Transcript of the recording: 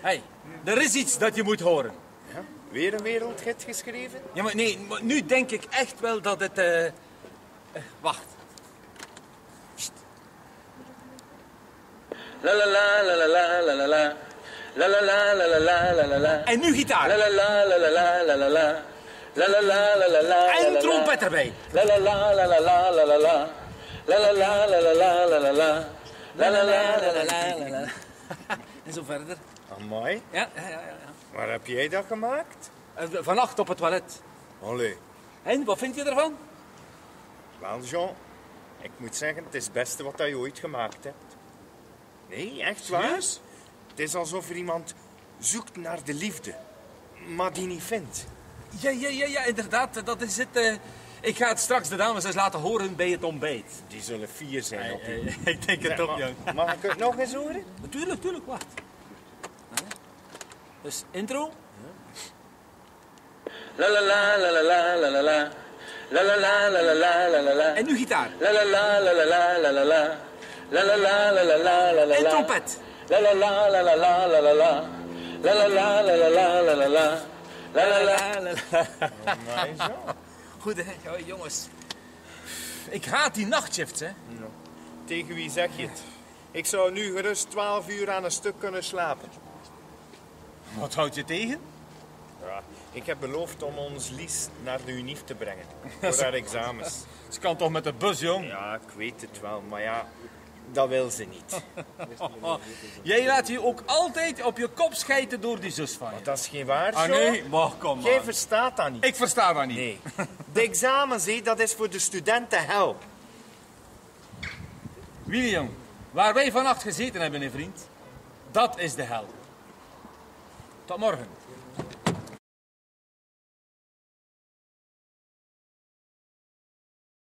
Hey, er is iets dat je moet horen. Ja? Weer een wereldgids geschreven? Ja, maar nee, maar nu denk ik echt wel dat het... wacht. Sst. La la la la la la la la la. La la la la la la la la la. En nu gitaar. La la la la la la la la la. La la la la la la. En trompet erbij. La la la la la la la la la. La la la la la la la la la. La la la la la la la. En zo verder. Amai. Ja. Waar heb jij dat gemaakt? Vannacht op het toilet. Allee. En, wat vind je ervan? Wel, Jean, ik moet zeggen, het is het beste wat je ooit gemaakt hebt. Nee, echt waar. Serieus? Het is alsof er iemand zoekt naar de liefde, maar die niet vindt. Ja, inderdaad, dat is het. Ik ga het straks de dames eens laten horen bij het ontbijt. Die zullen fier zijn op u. Ik denk het ook, jong. Mag ik het nog eens horen? Tuurlijk, wacht. Dus, intro. La la la la la la la la la. La la la la la la la la la. En nu gitaar. La la la la la la la la la. La la la la la la la la. En trompet. La la la la la la la la la. La la la la la la la la la. La la la la la. Goed, hè? Ja, jongens. Ik haat die nachtshifts, hè. No. Tegen wie zeg je het? Ik zou nu gerust 12 uur aan een stuk kunnen slapen. Wat houd je tegen? Ja, ik heb beloofd om ons Lies naar de UNIF te brengen. Voor haar examens. Ze kan toch met de bus, jong? Ja, ik weet het wel, maar ja, dat wil ze niet. Jij laat je ook altijd op je kop schijten door die zus van je. Maar dat is geen waar, Ah, Jean. nee? Maar kom Jij maar. verstaat dat niet. Ik versta dat niet. Nee. De examens, hé, dat is voor de studenten hel. Willy, jong, waar wij vannacht gezeten hebben, hè, vriend, dat is de hel. Tot morgen.